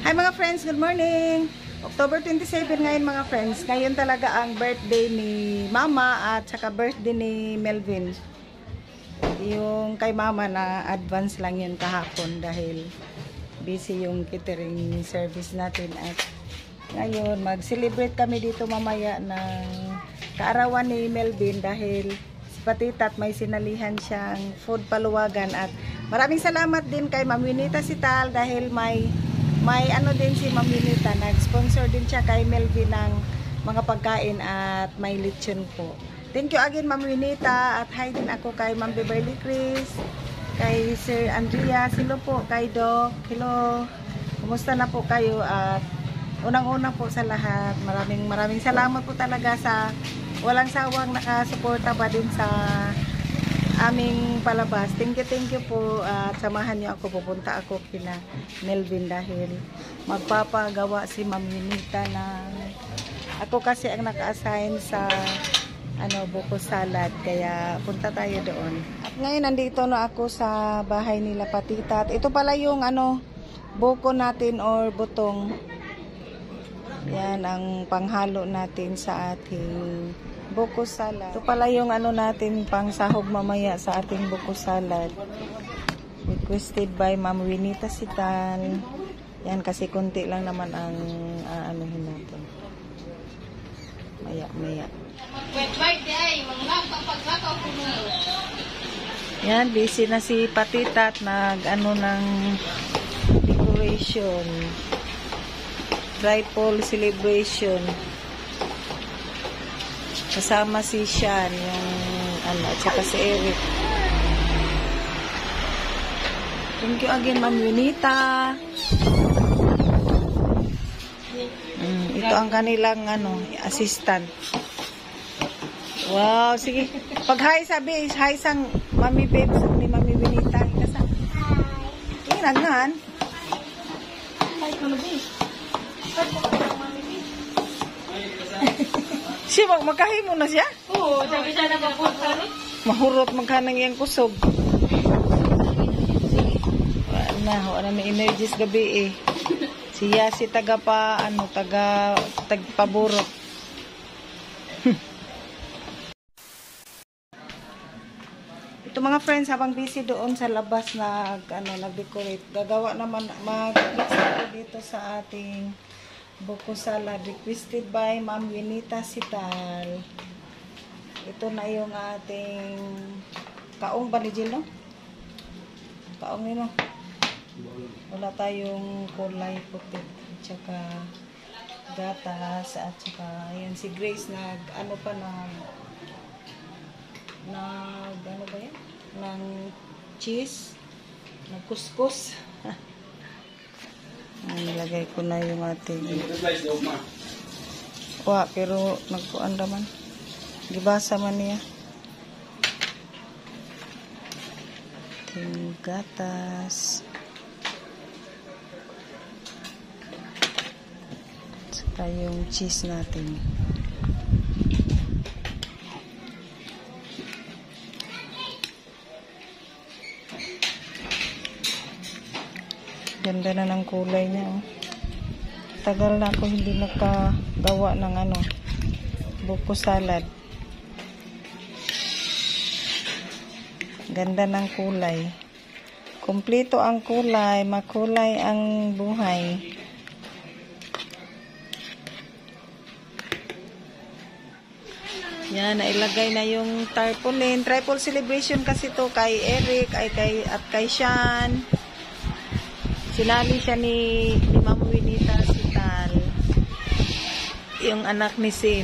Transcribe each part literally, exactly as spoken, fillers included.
Hi mga friends, good morning! October twenty-seven ngayon mga friends. Ngayon talaga ang birthday ni Mama at saka birthday ni Melvin. Yung kay Mama na advance lang yun kahapon dahil busy yung catering service natin. At ngayon mag-celebrate kami dito mamaya ng kaarawan ni Melvin dahil si Patitat may sinalihan siyang food paluwagan. At maraming salamat din kay Ma'am Winita Sital dahil may May ano din si Ma'am Winita, nag-sponsor din siya kay Melvin ng mga pagkain at may lechon po. Thank you again Ma'am Winita at hi din ako kay Ma'am Beverly Chris, kay Sir Andrea, hello po kay Doc, hello. Kumusta na po kayo at unang-una po sa lahat, maraming maraming salamat po talaga sa walang sawang nakasuporta pa din sa aming palabas. Thank you, thank you po at samahan niyo ako, pupunta ako kina Melvin dahil magpapagawa si Ma'am Winita ng ako kasi ang naka-assign sa ano buko salad kaya punta tayo doon. At ngayon nandito na ako sa bahay nila Patitat. Ito pala yung ano buko natin or butong. Yan ang panghalo natin sa ating buko salad. Ito pala yung ano natin pang sahog mamaya sa ating buko salad. Requested by Ma'am Winita Sital. Yan kasi konti lang naman ang uh, anuhin natin. Maya, maya. Yan, busy na si Patitat nag ano ng decoration. Tripod celebration. Kasama si Sean, yung ano, at saka si Eric. Thank you again, Ma'am Winita. Mm, ito ang kanilang ano, assistant. Wow, sige. Pag hi sabi, hi sang Mami Babes ni Mami Winita. Hi. Inagnan. Hi, Kulubi. Siya, magkahimo na siya? Oo, sabi siya nakapunta rin. Mahurot magkanang iyang kusog. Wala na, wala na energies gabi eh. Siya si taga pa, ano, taga, tagpaburot. Ito mga friends, habang busy doon sa labas na, ano, nag-decorate, gagawa naman, mag-decorate dito sa ating buko salad requested by Ma'am Winita Sital. Ito na yung ating kaong ba ni Jill, no? Kaong nino. Wala tayong kulay puti. At saka gatas. At saka ayan si Grace nag ano pa nag nag ano ba yan? Ng cheese. Nagkuskus. Nilagay ko na yung ating wa pero nagkuan naman gibasa man niya ating gatas saka yung cheese natin. Ganda na ng kulay niya. Oh. Tagal na ako hindi nakagawa ng ano, buko salad. Ganda ng kulay. Kumpleto ang kulay, makulay ang buhay. Yan, nailagay na yung tarpaulin. Triple celebration kasi to kay Eric, ay kay, at kay Sean. Sinali siya ni, ni Ma'am Winita Sital. Yung anak ni Sim.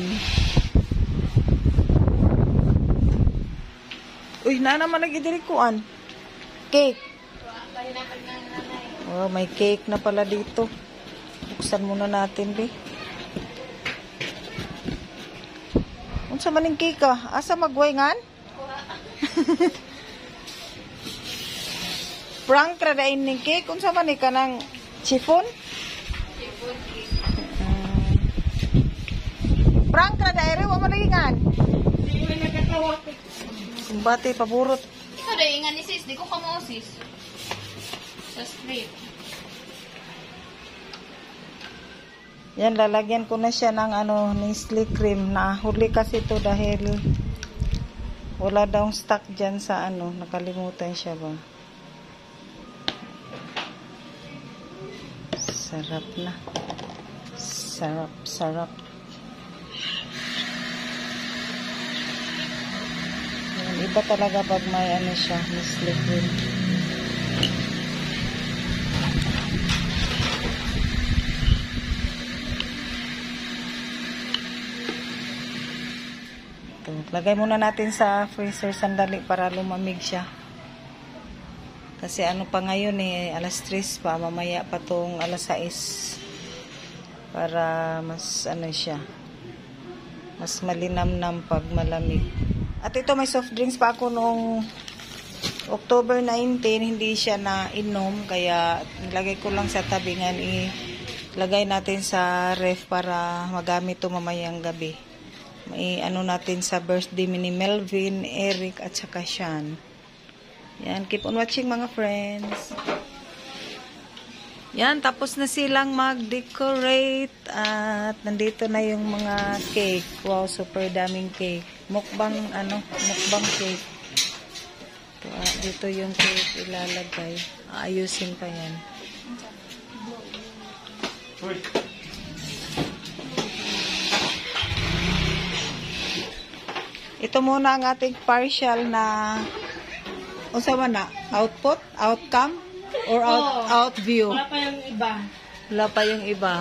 Uy, na naman nag-idirikuan. Cake. Oh, may cake na pala dito. Buksan muna natin, be. Unsa man yung cake ah? Asa magwayngan? Prank radain ning cake kung sa man ni kanang chiffon. Chiffon cake. Uh, prank radain wa man lingan. Di man nagkatawa. Kumbate paborot. Ikaw dai ingan ni sis, di ko kamo sis. Sa street. Yan, lalagyan ko na siya ng ano, Nestle cream. Nahuli kasi to dahil wala daw stock dyan sa ano. Nakalimutan siya ba? Sarap na. Sarap, sarap. Yan, iba talaga pag may ano siya, Nestle cream. Lagay muna natin sa freezer sandali para lumamig siya. Kasi ano pa ngayon eh, alas tres pa, mamaya pa tong alas sais. Para mas ano siya, mas malinamnam pag malamig. At ito may soft drinks pa ako nung October nineteen, hindi siya na inom. Kaya nilagay ko lang sa tabingan, ilagay natin sa ref para magamit ito mamayang gabi. May ano natin sa birthday ni Melvin, Eric, at saka Sean. Yan, keep on watching mga friends. Yan, tapos na silang mag-decorate at nandito na yung mga cake. Wow, super daming cake. Mukbang, ano, mukbang cake. Ito, ah, dito yung cake ilalagay. Ayusin pa yan. Ito muna ang ating partial na unsa man na output, outcome, or out, Oo. out view. Wala pa yung iba. Wala pa yung iba.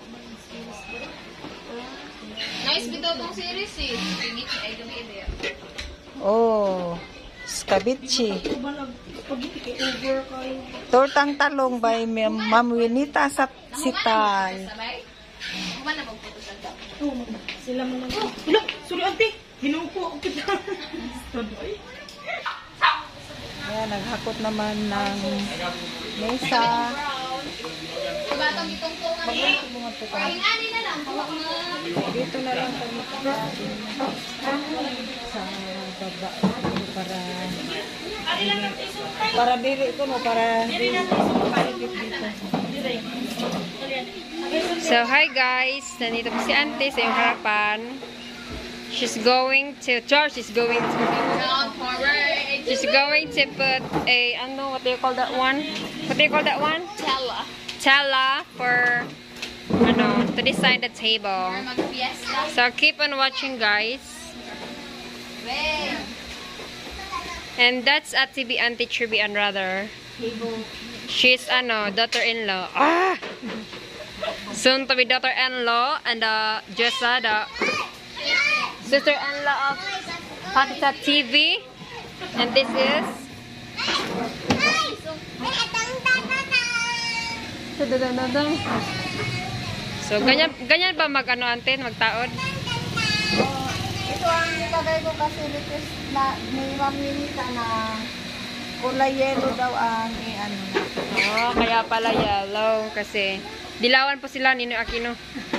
Nice bitaw tong series eh. Tingit ay gumi-ide. Oh, Scabici. Pagiti kay over kayo. Tortang talong by Ma'am Ma'am Winita sa Sital. Sabay? Kuman na magputo sa gap. Oo, sila mo lang. Hello, sorry ate. Hinupo ako kita. Ayan, naghakot naman ng mesa. Diba itong itong-tungan niya? Pahingani na lang. Hawak na. Dito na lang kami kakain sa baba para para dili ko no para dili dito. So, hi guys! Nandito po si Auntie sa iyong harapan. She's going to, George is going to, Down forward. she's going to put a, ano, what do you call that one? What do you call that one? Tella. Tela for, ano, to design the table. Or mag-fiesta. So, keep on watching guys. Wey. And that's at T B Auntie Chubby and Rather. She's, ano, daughter-in-law. Ah! Soon to be daughter-in-law and uh, Jessa, the sister-in-law of Hatita T V. And this is So ganyan ganyan ba mag ano ante magtaod? Oh, ito ang nilagay ko kasi request na ni Ma'am Winita na kulay yellow daw ang i-ano na. Oh, kaya pala yellow kasi dilawan po sila Nino Aquino.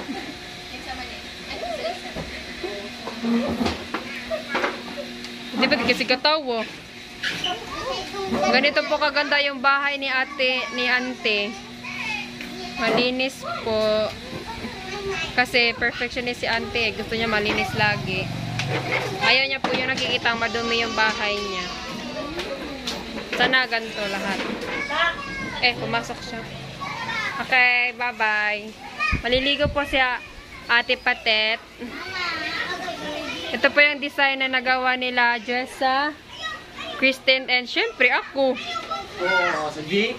Di ba kasi katawo? Ganito po kaganda yung bahay ni ate, ni ante. Malinis po. Kasi perfectionist si ante. Gusto niya malinis lagi. Ayaw niya po yung nakikita madumi yung bahay niya. Sana ganito lahat. Eh, pumasok siya. Okay, bye-bye. Maliligo po si Ate Patet. Ito po yung design na nagawa nila Jessa, Kristen, and syempre ako. Oh, sige.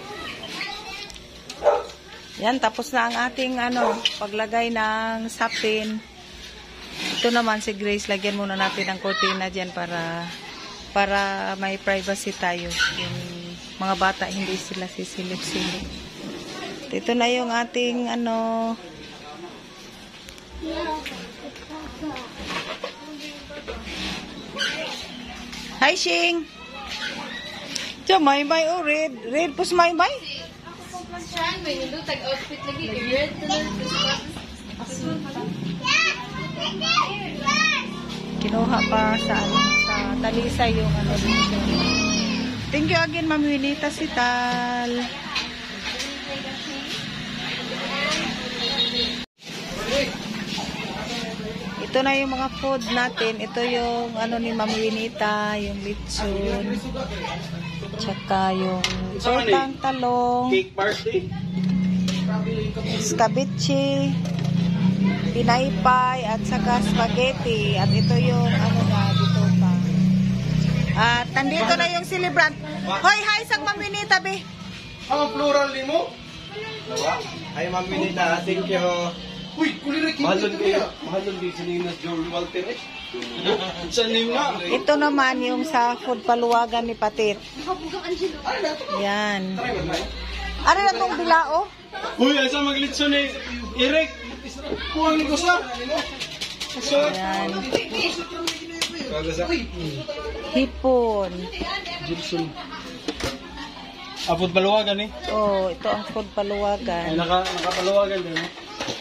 Yan, tapos na ang ating ano, paglagay ng sapin. Ito naman si Grace, lagyan muna natin ng cortina dyan para para may privacy tayo. Yung mga bata hindi sila sisilip-silip. Ito na yung ating ano Hi, Shing! Diyan, may may oh, red. Red pus may may. Saan ba yung tag outfit lagi? Red to Kinuha pa sa ano, sa talisay yung ano dito. Thank you again, Ma'am Winita Sital. Ito na yung mga food natin. Ito yung ano ni Ma'am Winita, yung lechon. Tsaka yung tortang talong. Cake party. Scabeche, pinaypay, at saka spaghetti. At ito yung ano na, dito pa. At nandito na yung celebrant. Hoy, hi sa Ma'am Winita, be. Ang plural ni mo? Ay, Ma'am Winita, thank you. Uy, kulirik. Mahalon kayo. Mahalon kayo sa name na Joel Walter eh. Sa name na. Ito naman yung sa food paluwagan ni Patit. Yan. Ano na itong bilao? Uy, asa maglitso ni Eric. Kuwang ko sa. Yan. Hipon. Gibson. Apod paluwagan eh. Oh, ito ang food Ay, paluwagan. naka, nakapaluwagan din eh.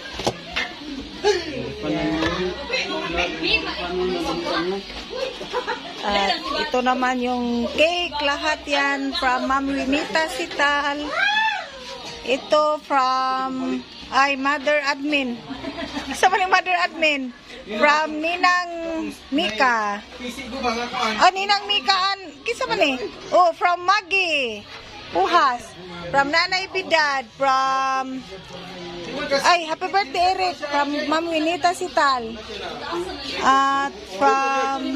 At ito naman yung cake. Lahat yan from Ma'am Winita Sital. Ito from ay Mother Admin. Sa maling Mother Admin. From Ninang Mika. Oh, Ninang Mika. An, kisa man eh. Oh, from Maggie. Puhas. From Nanay Bidad. From ay, happy birthday Eric. From Ma'am Winita Sital. At from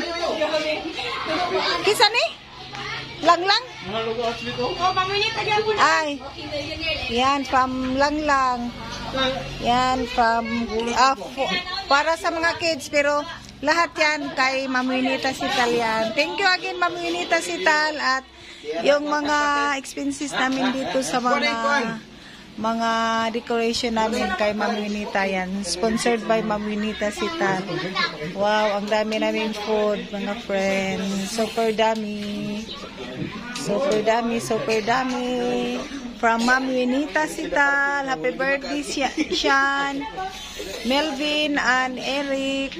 kisa ni? Lang lang? Oh, mamunita diyan po. Ay. Yan, from lang lang. Yan, from uh, fo- para sa mga kids. Pero lahat yan kay Ma'am Winita Sital yan. Thank you again Ma'am Winita Sital. At yung mga expenses namin dito sa mga mga decoration namin kay Ma'am Winita yan. Sponsored by Ma'am Winita Sital. Wow, ang dami namin food, mga friends. Super dami. Super dami, super dami. From Ma'am Winita Sital. Happy birthday, Sean, Melvin, and Eric.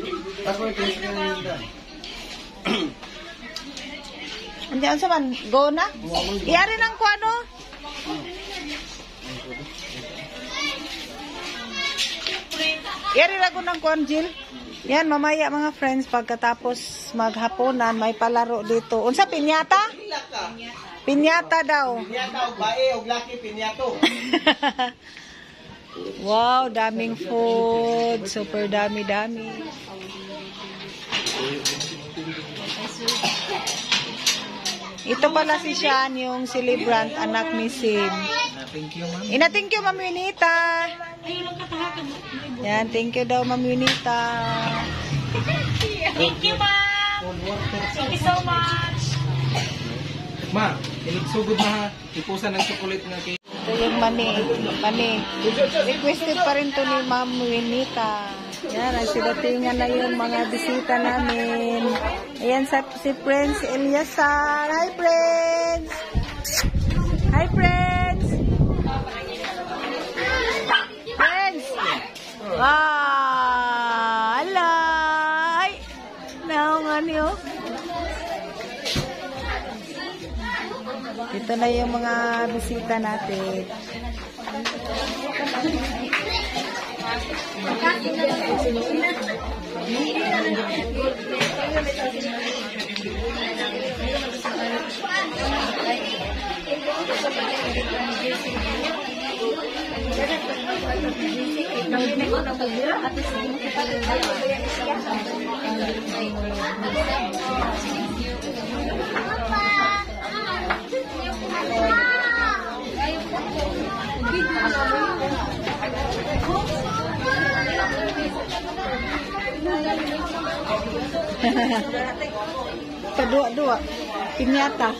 Andiyan sa man, go na? Iyari ng kuano? Iyari na ko ng kuan, Jill. Yan, mamaya mga friends, pagkatapos maghaponan, may palaro dito. Unsa, pinyata? Pinyata daw. Pinyata o bae o laki pinyato. Wow, daming food. Super dami-dami. Ito pala si Sean, yung celebrant, anak ni Sim. Thank you, ma'am. Ina, thank you, Ma'am Winita. Yan, thank you daw, Ma'am Winita. Thank you, ma'am. Thank you so much. Ma, inigsugod na ha. Ipusan ng chocolate nga kay. Ito yung mani. Mani. Requested pa rin to ni Ma'am Winita. Yan, ay sidatingan na yung mga bisita namin. Ayan sa, si Prince Eliasar. Hi, Prince! Hi, Prince! Prince! Ah! Ala! Ay! Naungan niyo. Ito na yung mga bisita natin. Kedua-dua pinyata.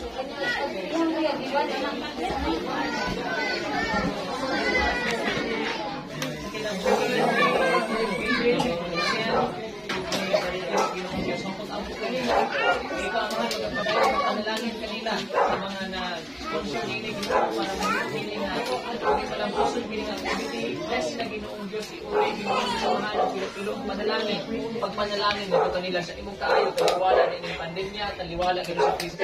Panalangin kanila sa mga na-sponsor nini dito para mag-pili na hindi pa lang puso pili ng activity. Bless na Ginoong Diyos, iuli Ginoong samahan ng pilog-pilog madalangin. Pagpanalangin nito kanila sa imong kaayo, taliwala na inyong pandemya, taliwala kayo sa Kristo.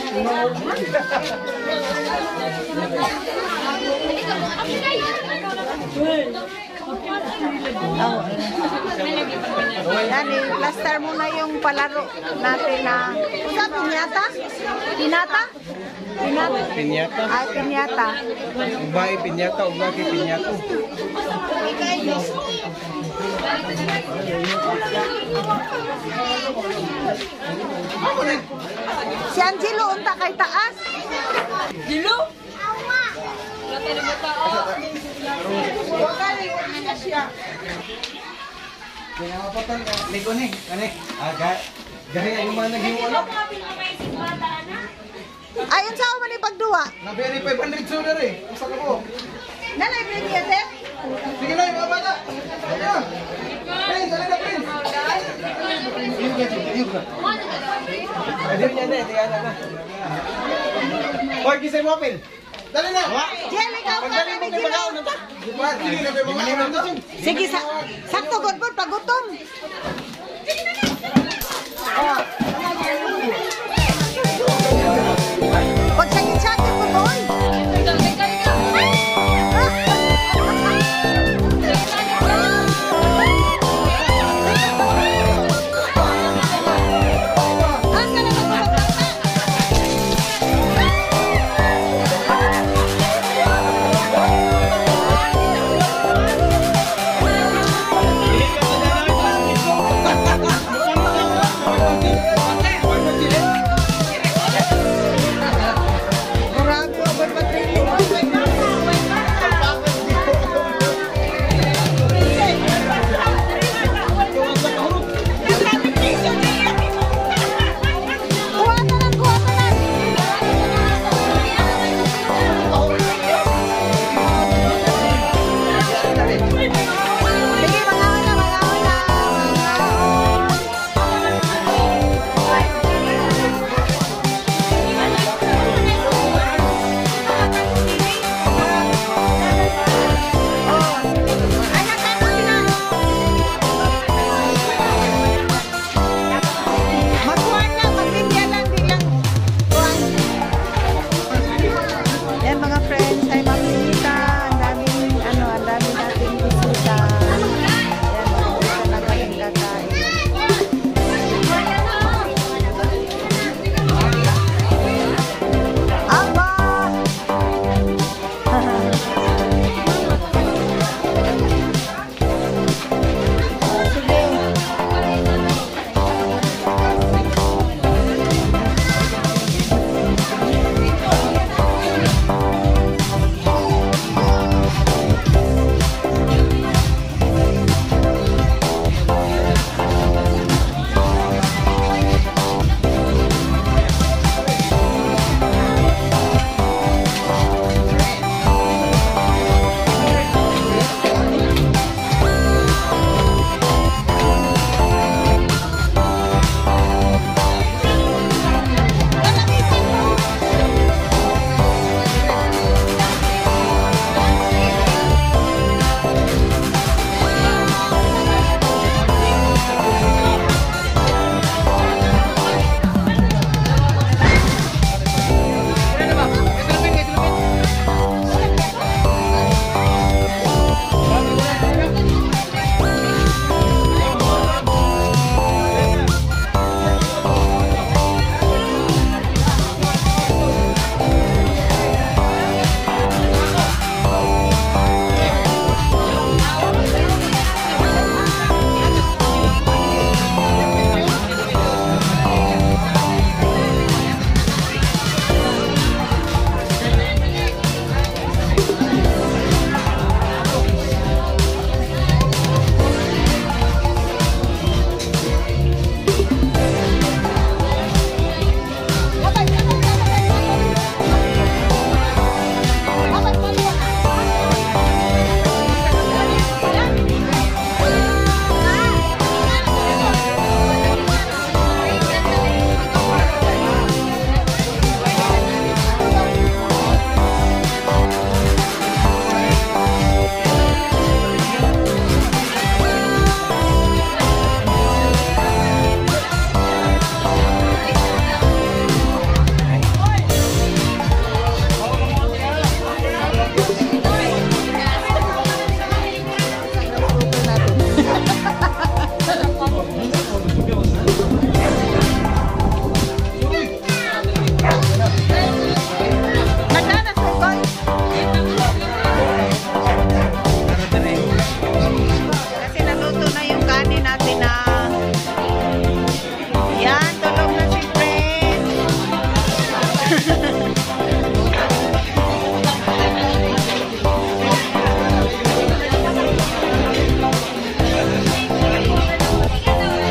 Yan, i-plaster muna yung palaro natin na, sa pinyata? Pinata? Pinata? Pinyata. Ay, pinyata. Ubay pinyata, ubay pinyata. Si Angelo, unta kay taas. Dilo? Wala tayo na tao. Kaya mapatan ka. Ligo ni, kani. Ah, gari ang mga naghiwala. Ayon sa man ni pagduwa. Na very five hundred soda rin. Usa ka ko. Nanay premium din. Sige na, mga bata. Sige na. Pin, dali na, pin. Yung ka, yung ka. Pwede niya na, tiyan na na. Hoy, kisay mo, pin. Dali na. Jen, ikaw ka Pagdali na mo ni kay Gino. Bagaw na ta. Sige na, kay Bagaw na ta. Sige, sa sakto god po pagutom. Oh,